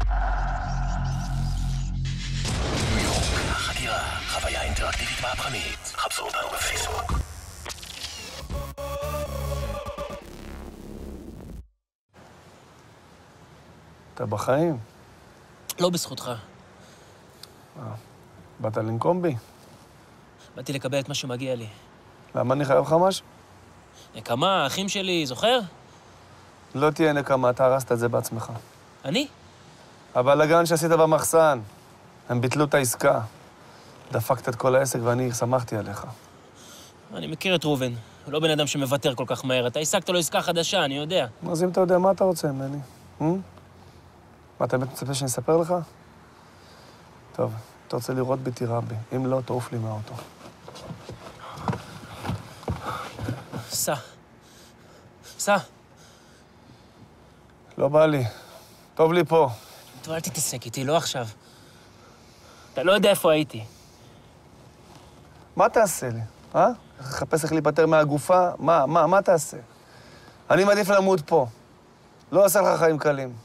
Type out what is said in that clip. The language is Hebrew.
ניו יורק, החקירה, חוויה אינטראקטיבית מהפכנית. חפשו אותנו בפייסבוק. אתה בחיים? לא בזכותך. באת לנקום בי? באתי לקבל את מה שמגיע לי. למה אני חייב לך משהו? נקמה, אחים שלי, זוכר? לא תהיה נקמה, אתה הרסת את זה בעצמך. אני? הבלגן שעשית במחסן, הם ביטלו את העסקה. דפקת את כל העסק ואני שמחתי עליך. אני מכיר את רובן. הוא לא בן אדם שמוותר כל כך מהר. אתה העסקת לו עסקה חדשה, אני יודע. אז אם אתה יודע, מה אתה רוצה ממני? מה, אתה באמת מצפה שאני אספר לך? טוב, אתה רוצה לראות בי, תירה בי. אם לא, תעוף לי מהאוטו. סע. לא בא לי. טוב לי פה. טוב, אל תתעסק איתי, לא עכשיו. אתה לא יודע איפה הייתי. מה תעשה לי? חפש איך להיפטר מהגופה? מה תעשה? אני מעדיף למות פה. לא עושה לך חיים קלים.